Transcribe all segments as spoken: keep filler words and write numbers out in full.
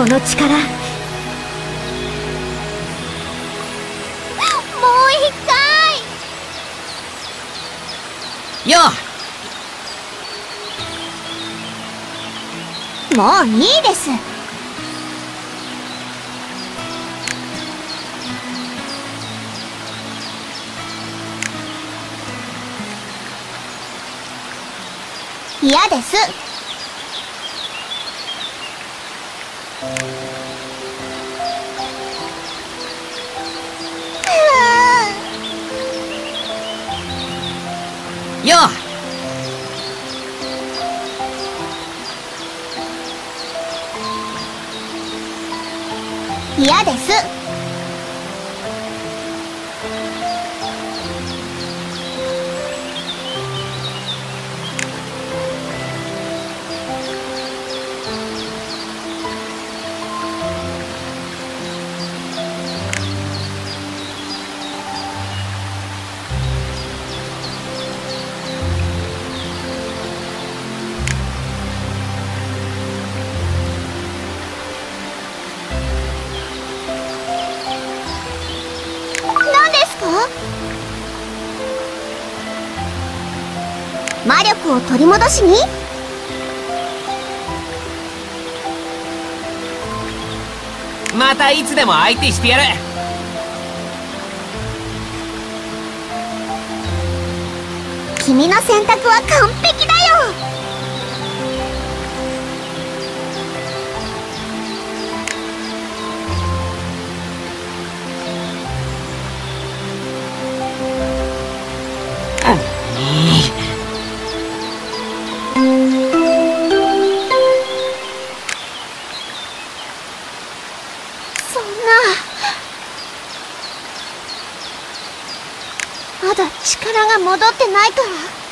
この力。もう一回よっ。もういいです。嫌です。 よ嫌です。魔力を取り戻しに。 またいつでも相手してやる。 君の選択は完璧だよ。まだ力が戻ってないから。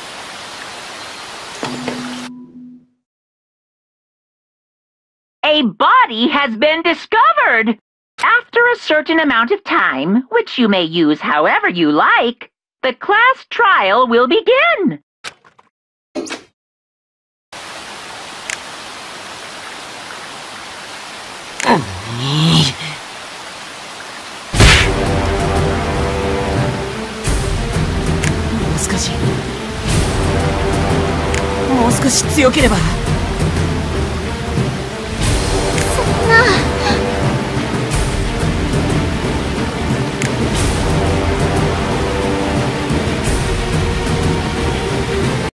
A body has been discovered! After a certain amount of time, which you may use however you like, the class trial will begin. もう少し強ければ。